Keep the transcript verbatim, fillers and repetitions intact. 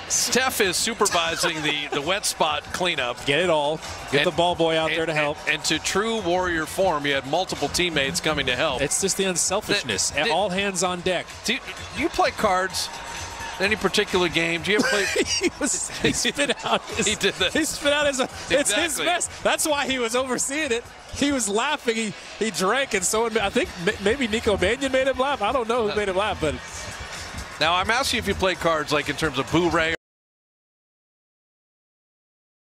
Steph is supervising the, the wet spot cleanup. Get it all. Get and, the ball boy out and, there to help. And, and to true Warrior form, you had multiple teammates coming to help. It's just the unselfishness. The, the, all hands on deck. Do you, do you play cards? Any particular game? Do you ever play? he, was, he spit out his, he did that. He spit out his, it's exactly. his mess. That's why he was overseeing it. He was laughing. He he drank, and so I think maybe Nico Mannion made him laugh. I don't know who made him laugh, but. Now, I'm asking if you play cards like in terms of Boo Ray